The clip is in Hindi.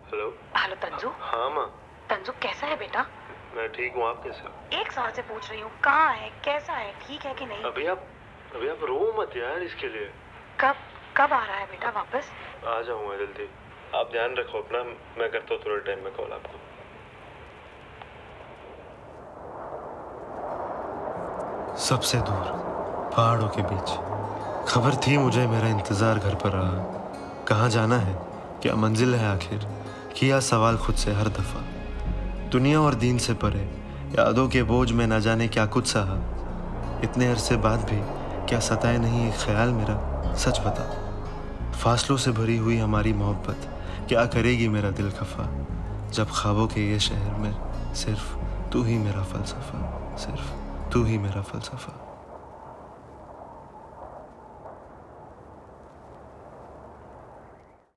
हेलो। हेलो तंजू। हाँ माँ। तंजू कैसा है बेटा? मैं ठीक हूँ, आप कैसे हो? 1 साल से पूछ रही हूँ, कहाँ है, कैसा है, ठीक है कि नहीं? अभी आप रो मत यार इसके लिए। कब आ रहा है बेटा वापस? आ जाऊंगा जल्दी। आप ध्यान रखो अपना, मैं करता हूँ थोड़े टाइम में कॉल आपको। सबसे दूर पहाड़ों के बीच खबर थी मुझे, मेरा इंतजार घर पर रहा। कहाँ जाना है, क्या मंजिल है आखिर, किया सवाल खुद से हर दफा। दुनिया और दीन से परे यादों के बोझ में न जाने क्या कुछ सहा। इतने अरसे बाद भी क्या सताए नहीं एक ख्याल मेरा, सच बता। फासलों से भरी हुई हमारी मोहब्बत क्या करेगी मेरा दिल खफा, जब ख्वाबों के ये शहर में सिर्फ तू ही मेरा फलसफा, सिर्फ तू ही मेरा फलसफा।